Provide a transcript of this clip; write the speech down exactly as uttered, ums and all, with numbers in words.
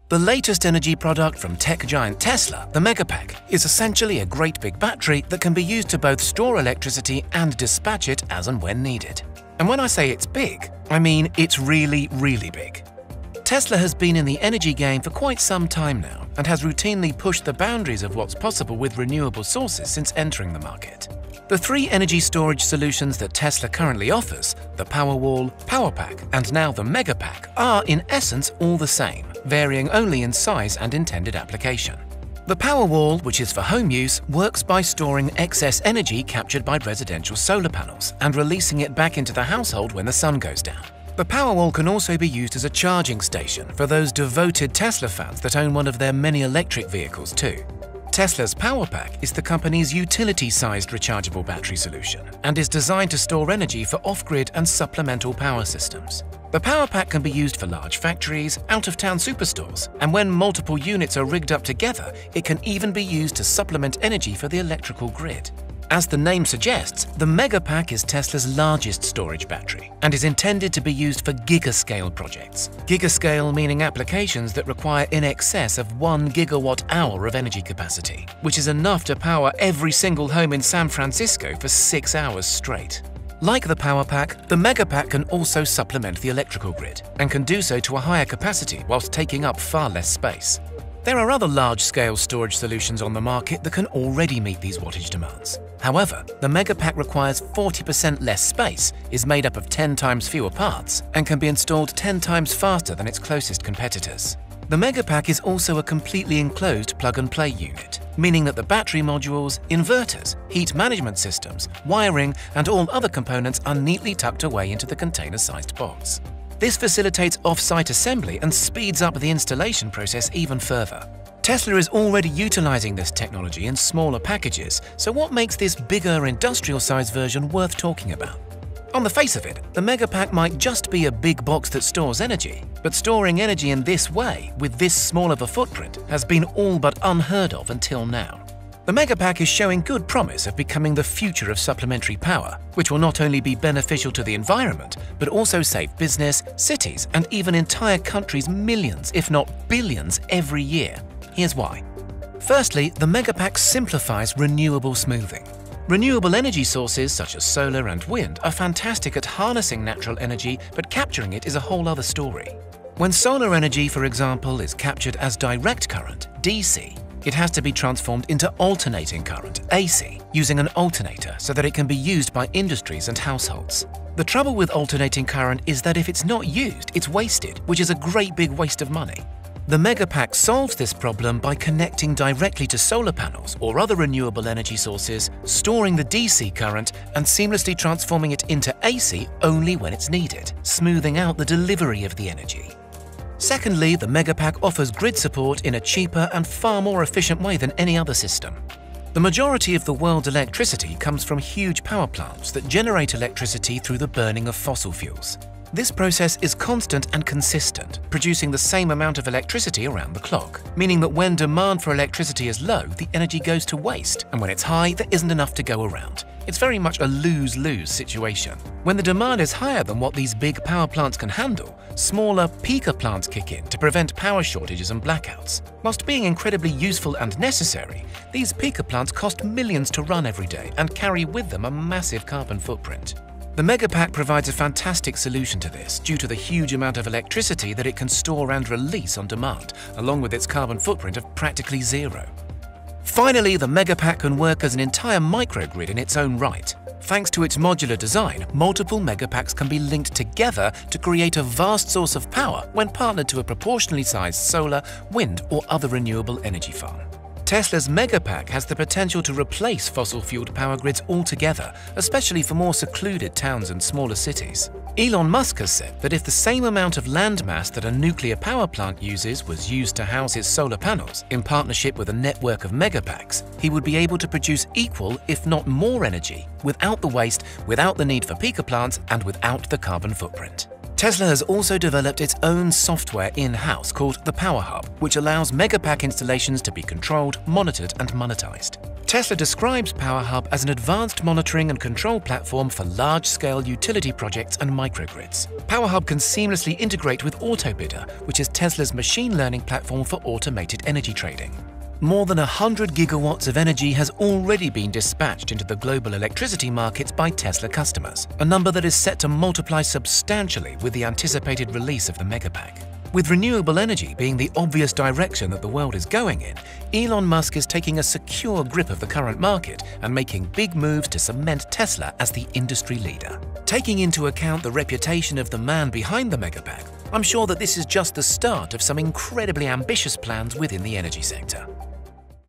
The latest energy product from tech giant Tesla, the Megapack, is essentially a great big battery that can be used to both store electricity and dispatch it as and when needed. And when I say it's big, I mean it's really, really big. Tesla has been in the energy game for quite some time now and has routinely pushed the boundaries of what's possible with renewable sources since entering the market. The three energy storage solutions that Tesla currently offers, the Powerwall, Powerpack, and now the Megapack, are in essence all the same, varying only in size and intended application. The Powerwall, which is for home use, works by storing excess energy captured by residential solar panels and releasing it back into the household when the sun goes down. The Powerwall can also be used as a charging station for those devoted Tesla fans that own one of their many electric vehicles too. Tesla's Powerpack is the company's utility-sized rechargeable battery solution and is designed to store energy for off-grid and supplemental power systems. The Powerpack can be used for large factories, out-of-town superstores, and when multiple units are rigged up together, it can even be used to supplement energy for the electrical grid. As the name suggests, the Megapack is Tesla's largest storage battery and is intended to be used for gigascale projects. Gigascale meaning applications that require in excess of one gigawatt hour of energy capacity, which is enough to power every single home in San Francisco for six hours straight. Like the Powerpack, the Megapack can also supplement the electrical grid and can do so to a higher capacity whilst taking up far less space. There are other large-scale storage solutions on the market that can already meet these wattage demands. However, the Megapack requires forty percent less space, is made up of ten times fewer parts, and can be installed ten times faster than its closest competitors. The Megapack is also a completely enclosed plug-and-play unit, meaning that the battery modules, inverters, heat management systems, wiring, and all other components are neatly tucked away into the container-sized box. This facilitates off-site assembly and speeds up the installation process even further. Tesla is already utilizing this technology in smaller packages, so what makes this bigger industrial-sized version worth talking about? On the face of it, the Megapack might just be a big box that stores energy, but storing energy in this way, with this small of a footprint, has been all but unheard of until now. The Megapack is showing good promise of becoming the future of supplementary power, which will not only be beneficial to the environment, but also save business, cities, and even entire countries millions, if not billions, every year. Here's why. Firstly, the Megapack simplifies renewable smoothing. Renewable energy sources such as solar and wind are fantastic at harnessing natural energy, but capturing it is a whole other story. When solar energy, for example, is captured as direct current, D C, it has to be transformed into alternating current, A C, using an alternator so that it can be used by industries and households. The trouble with alternating current is that if it's not used, it's wasted, which is a great big waste of money. The Megapack solves this problem by connecting directly to solar panels or other renewable energy sources, storing the D C current, and seamlessly transforming it into A C only when it's needed, smoothing out the delivery of the energy. Secondly, the Megapack offers grid support in a cheaper and far more efficient way than any other system. The majority of the world's electricity comes from huge power plants that generate electricity through the burning of fossil fuels. This process is constant and consistent, producing the same amount of electricity around the clock, meaning that when demand for electricity is low, the energy goes to waste, and when it's high, there isn't enough to go around. It's very much a lose-lose situation. When the demand is higher than what these big power plants can handle, smaller peaker plants kick in to prevent power shortages and blackouts. Whilst being incredibly useful and necessary, these peaker plants cost millions to run every day and carry with them a massive carbon footprint. The Megapack provides a fantastic solution to this due to the huge amount of electricity that it can store and release on demand, along with its carbon footprint of practically zero. Finally, the Megapack can work as an entire microgrid in its own right. Thanks to its modular design, multiple Megapacks can be linked together to create a vast source of power when partnered to a proportionally sized solar, wind, or other renewable energy farm. Tesla's Megapack has the potential to replace fossil-fueled power grids altogether, especially for more secluded towns and smaller cities. Elon Musk has said that if the same amount of landmass that a nuclear power plant uses was used to house his solar panels, in partnership with a network of Megapacks, he would be able to produce equal, if not more energy, without the waste, without the need for peaker plants, and without the carbon footprint. Tesla has also developed its own software in-house called the Power Hub, which allows Megapack installations to be controlled, monitored, and monetized. Tesla describes PowerHub as an advanced monitoring and control platform for large-scale utility projects and microgrids. PowerHub can seamlessly integrate with AutoBidder, which is Tesla's machine learning platform for automated energy trading. More than one hundred gigawatts of energy has already been dispatched into the global electricity markets by Tesla customers, a number that is set to multiply substantially with the anticipated release of the Megapack. With renewable energy being the obvious direction that the world is going in, Elon Musk is taking a secure grip of the current market and making big moves to cement Tesla as the industry leader. Taking into account the reputation of the man behind the Megapack, I'm sure that this is just the start of some incredibly ambitious plans within the energy sector.